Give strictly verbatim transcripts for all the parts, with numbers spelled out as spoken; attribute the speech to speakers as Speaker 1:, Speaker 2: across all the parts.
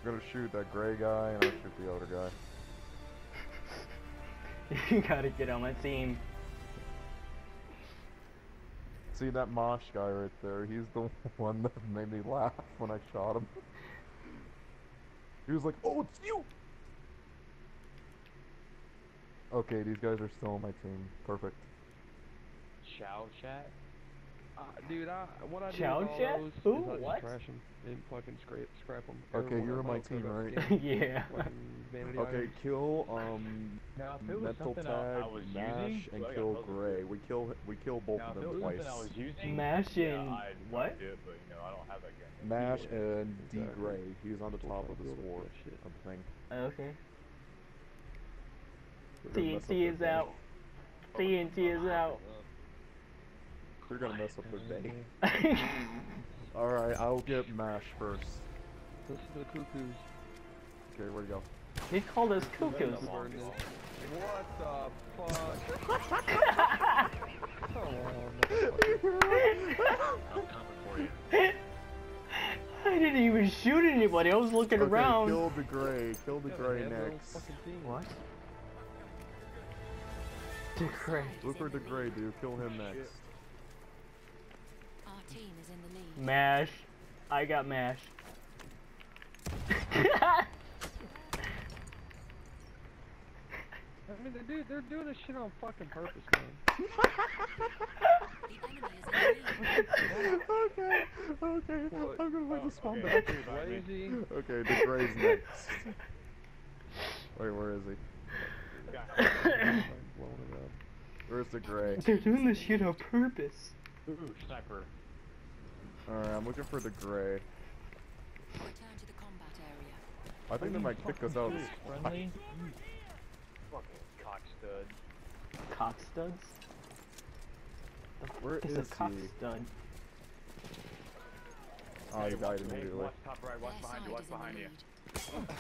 Speaker 1: gonna shoot that gray guy and I'll shoot the other guy.
Speaker 2: You gotta get on my team.
Speaker 1: See that Mosh guy right there? He's the one that made me laugh when I shot him. He was like, "Oh, it's you!" Okay, these guys are still on my team. Perfect.
Speaker 3: Chow chat?
Speaker 4: Uh, dude, I, what I do
Speaker 2: Chow
Speaker 4: with all
Speaker 2: chat?
Speaker 4: those
Speaker 2: Who?
Speaker 4: is I just
Speaker 2: What?
Speaker 4: trash them and fucking scrape, scrap them.
Speaker 1: Okay, you're on my team, right?
Speaker 2: Yeah.
Speaker 1: Okay, kill um
Speaker 3: Now, if it was
Speaker 1: mental
Speaker 3: something
Speaker 1: tag,
Speaker 3: I, I was
Speaker 1: Mash,
Speaker 3: using,
Speaker 1: and
Speaker 3: so I got
Speaker 1: kill
Speaker 3: puzzled
Speaker 1: Gray.
Speaker 3: too.
Speaker 1: We kill we kill both
Speaker 3: Now,
Speaker 1: of
Speaker 3: if
Speaker 1: them
Speaker 3: it was
Speaker 1: twice.
Speaker 3: something I was using,
Speaker 2: Mash
Speaker 3: yeah,
Speaker 2: and
Speaker 3: I'd
Speaker 2: what?
Speaker 3: do it, but you know, I don't have that gun.
Speaker 1: Mash
Speaker 4: Yeah,
Speaker 1: and D
Speaker 4: exactly.
Speaker 1: Gray. He's on the
Speaker 4: Still
Speaker 1: top
Speaker 4: trying
Speaker 1: of
Speaker 4: to
Speaker 1: the
Speaker 4: build up
Speaker 1: sword
Speaker 4: that shit.
Speaker 1: of the thing.
Speaker 2: Okay.
Speaker 1: They're gonna mess up
Speaker 2: T N T
Speaker 1: their
Speaker 2: is
Speaker 1: day.
Speaker 2: out. T N T is out.
Speaker 1: They're gonna mess up their day. Alright, I'll get Mash first.
Speaker 4: Listen to the cuckoos.
Speaker 1: Okay, where'd he go?
Speaker 2: He called us cuckoos.
Speaker 4: What the fuck? Come on,
Speaker 3: I'm coming for you.
Speaker 2: I didn't even shoot anybody. I was looking
Speaker 1: Okay,
Speaker 2: around.
Speaker 1: kill the Gray. Kill the
Speaker 4: Yeah,
Speaker 1: Gray
Speaker 4: they have their own
Speaker 1: next.
Speaker 4: fucking team.
Speaker 2: What? The Gray.
Speaker 1: Look for the Gray, dude. Kill him next.
Speaker 5: Our team is in the lead.
Speaker 2: Mash. I got Mash.
Speaker 4: I mean, they do, they're doing this shit on fucking purpose, man.
Speaker 5: The enemy is in the lead.
Speaker 1: Okay, okay.
Speaker 4: What?
Speaker 1: I'm gonna make
Speaker 3: Oh,
Speaker 1: this spawn
Speaker 3: okay.
Speaker 1: back.
Speaker 4: Lazy.
Speaker 1: Okay, the Gray's next. Wait, where is he?
Speaker 3: Got
Speaker 4: Blowing it up.
Speaker 1: Where's the Gray?
Speaker 2: They're doing this shit on purpose.
Speaker 3: Ooh, sniper.
Speaker 1: Alright, I'm looking for the Gray.
Speaker 5: Return to the combat area.
Speaker 1: I think they might kick us out of this
Speaker 3: Friendly? Fucking cock stud.
Speaker 2: Cock studs?
Speaker 1: Where
Speaker 2: It's
Speaker 1: is
Speaker 2: a cock
Speaker 1: he?
Speaker 2: stud.
Speaker 1: Oh, he died
Speaker 3: Hey,
Speaker 1: immediately.
Speaker 3: watch top right, watch
Speaker 5: Their
Speaker 3: behind you,
Speaker 5: side
Speaker 3: watch
Speaker 5: is in the
Speaker 3: behind you.
Speaker 5: lead.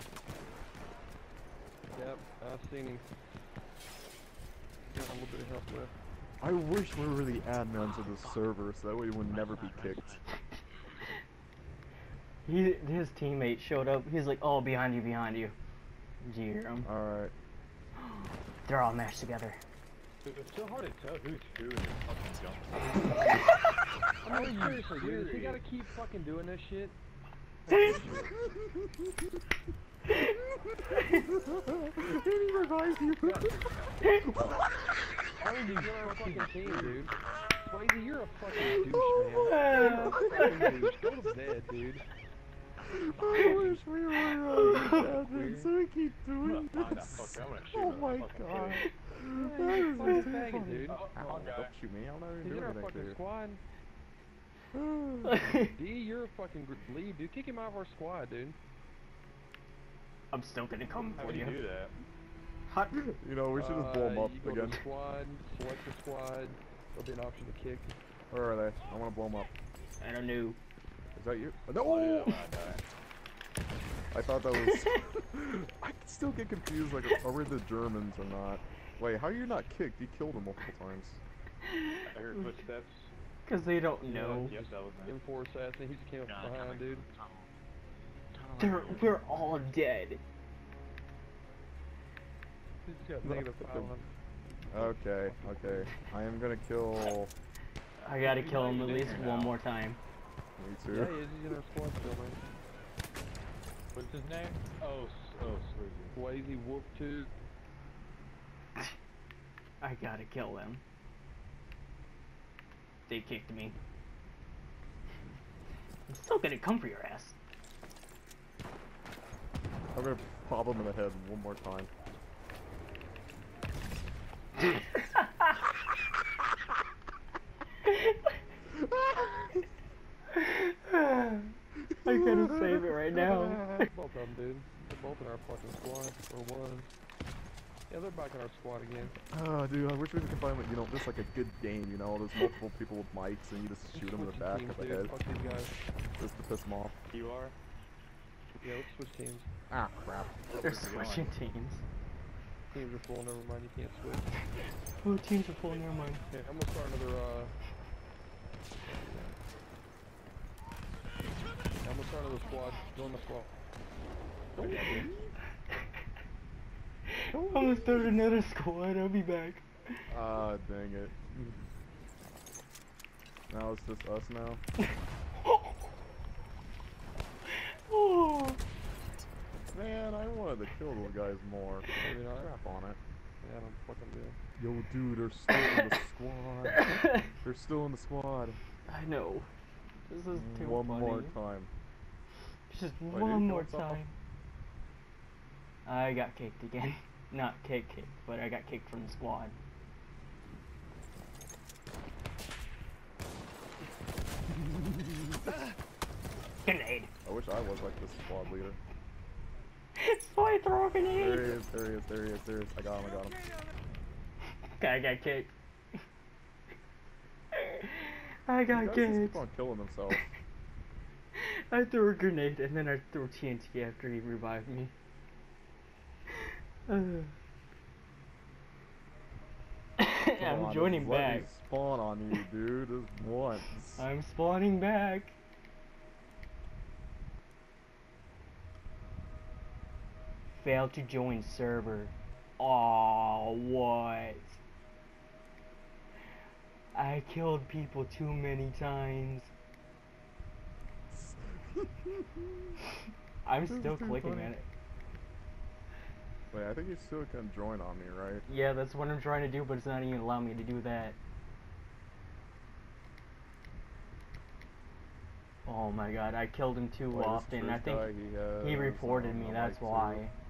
Speaker 4: Yep, I've seen him. Got a little bit of help left.
Speaker 1: I wish we were the admins of the server, so that way we would never be kicked.
Speaker 2: He, his teammate showed up. He's like, "Oh, behind you, behind you." Did you hear him?
Speaker 1: Alright.
Speaker 2: They're all mashed together.
Speaker 3: Dude, it's so hard to tell who's who in this fucking jump.
Speaker 4: I mean, seriously, dude, if you gotta keep fucking doing this shit.
Speaker 1: He revives you.
Speaker 4: I mean, you're a fucking team, dude. Swayze, you're a fucking douche, man. You're a fucking douche. Go to bed, dude.
Speaker 1: I wish we were admins so we keep doing
Speaker 3: I'm gonna find that
Speaker 1: this.
Speaker 3: fucker, I'm gonna shoot
Speaker 1: Oh
Speaker 3: him,
Speaker 1: my
Speaker 3: fucking
Speaker 1: god.
Speaker 3: kid.
Speaker 4: Yeah,
Speaker 1: That
Speaker 4: you're a
Speaker 1: is
Speaker 4: fucking
Speaker 1: so
Speaker 4: faggot,
Speaker 1: funny.
Speaker 4: dude.
Speaker 3: Oh,
Speaker 1: Ow,
Speaker 3: wrong guy.
Speaker 1: don't shoot me. I'm not even
Speaker 4: He's in
Speaker 1: doing
Speaker 4: our
Speaker 1: anything
Speaker 4: fucking
Speaker 1: to
Speaker 4: squad.
Speaker 1: you.
Speaker 4: D, you're a fucking gr- lead, dude. Kick him out of our squad, dude.
Speaker 2: I'm still gonna come
Speaker 3: How
Speaker 2: for
Speaker 3: do you
Speaker 2: you.
Speaker 3: do that?
Speaker 2: Hot.
Speaker 1: You know, we should just blow them
Speaker 4: Uh,
Speaker 1: up
Speaker 4: you go
Speaker 1: again.
Speaker 4: To squad, select the squad. There'll be an option to kick.
Speaker 1: Where are they? I want to blow them up.
Speaker 2: I don't know.
Speaker 1: Is that you?
Speaker 3: I'll do
Speaker 1: No!
Speaker 3: that when I die.
Speaker 1: I thought that was... I still get confused, like, are we the Germans or not? Wait, how are you not kicked? You killed them multiple times.
Speaker 3: I heard footsteps.
Speaker 2: Cause they don't know.
Speaker 3: Yes, that was me.
Speaker 4: M four assassin, he just came up
Speaker 3: Nah,
Speaker 4: behind,
Speaker 3: coming.
Speaker 4: dude.
Speaker 3: Tunnel.
Speaker 2: They're, we're all dead.
Speaker 4: He's got negative five hundred.
Speaker 1: Okay, okay. I am gonna kill...
Speaker 2: I gotta kill him at least one more time.
Speaker 1: Me
Speaker 4: Yeah,
Speaker 1: too.
Speaker 4: he is. He's in our squad still, man.
Speaker 3: What's his name? Oh, s- oh, Swayze.
Speaker 4: Swayze Whoop two.
Speaker 2: I gotta kill them. They kicked me. I'm still gonna come for your ass.
Speaker 1: I'm gonna pop him in the head one more time.
Speaker 2: I gotta save it right now.
Speaker 4: Both of them, dude. They're both in our fucking squad. Or one. Yeah, they're back in our squad again.
Speaker 1: Oh, dude, I wish we could combine with, you know, just like a good game, you know, there's multiple people with mics and you just shoot them in the
Speaker 4: Switching
Speaker 1: back
Speaker 4: teams,
Speaker 1: of the
Speaker 4: dude.
Speaker 1: head
Speaker 4: Fuck these guys.
Speaker 1: just to piss them off.
Speaker 3: You are?
Speaker 4: Yeah, let's switch teams.
Speaker 1: Ah, crap.
Speaker 2: They're
Speaker 3: Where's he going?
Speaker 2: switching teams.
Speaker 4: Teams are full, never mind, you can't switch.
Speaker 2: Oh, teams are full, never mind.
Speaker 4: Okay, I'm gonna start another, uh... I'm gonna start another squad. Join the squad.
Speaker 1: Don't leave.
Speaker 2: I'm gonna start another squad. I'll be back.
Speaker 1: Ah, dang it. Now it's just us now.
Speaker 2: Oh.
Speaker 1: Man, I wanted to kill those guys more.
Speaker 3: Maybe not.
Speaker 1: Crap on it.
Speaker 3: Yeah, I don't fucking do.
Speaker 1: Yo, dude, they're still in the squad. They're still in the squad.
Speaker 2: I know. This is too
Speaker 1: One
Speaker 2: funny.
Speaker 1: more time.
Speaker 2: Just
Speaker 1: Wait,
Speaker 2: one
Speaker 1: dude,
Speaker 2: more
Speaker 1: what's up?
Speaker 2: time. I got kicked again. Not kicked, kicked, but I got kicked from the squad. Grenade.
Speaker 1: I wish I was like this squad leader.
Speaker 2: Boy, throw a
Speaker 1: There he
Speaker 2: grenade.
Speaker 1: is, there he is, there he is, there he is. I got him, I got him.
Speaker 2: I got kicked. I
Speaker 1: You
Speaker 2: got
Speaker 1: guys just
Speaker 2: kicked.
Speaker 1: keep on killing themselves.
Speaker 2: I threw a grenade and then I threw T N T after he revived me.
Speaker 1: Come
Speaker 2: I'm
Speaker 1: on,
Speaker 2: joining
Speaker 1: just let
Speaker 2: back.
Speaker 1: me spawn on you, dude, just once.
Speaker 2: I'm spawning back. Failed to join server. Aw, what? I killed people too many times. I'm
Speaker 1: This is
Speaker 2: still
Speaker 1: too
Speaker 2: clicking
Speaker 1: funny.
Speaker 2: at it.
Speaker 1: Wait, I think you still can join on me, right?
Speaker 2: Yeah, that's what I'm trying to do, but it's not even allowing me to do that. Oh my god, I killed him too
Speaker 1: Wait, this
Speaker 2: often. I
Speaker 1: first
Speaker 2: think
Speaker 1: guy, he, has,
Speaker 2: he reported
Speaker 1: um,
Speaker 2: me,
Speaker 1: a
Speaker 2: that's
Speaker 1: right
Speaker 2: why.
Speaker 1: to-